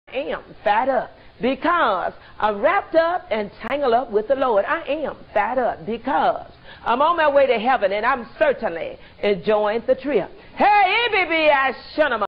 am fired up because I'm wrapped up and tangled up with the Lord. I am fired up because I'm on my way to heaven, and I'm certainly enjoying the trip. Hey, baby, I shun 'em.